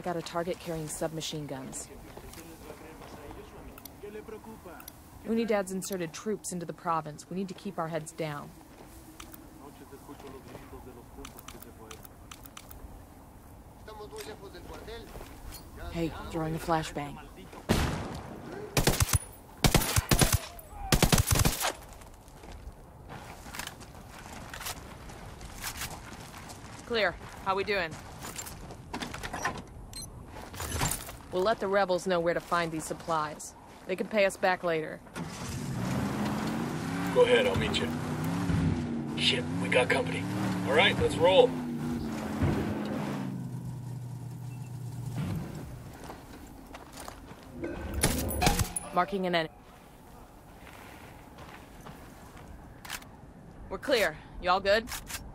out a target carrying submachine guns. Unidad's inserted troops into the province. We need to keep our heads down. Hey, throwing a flashbang. Clear. How we doing? We'll let the rebels know where to find these supplies. They can pay us back later. Go ahead, I'll meet you. Shit, we got company. All right, let's roll. Marking an enemy. We're clear. Y'all good?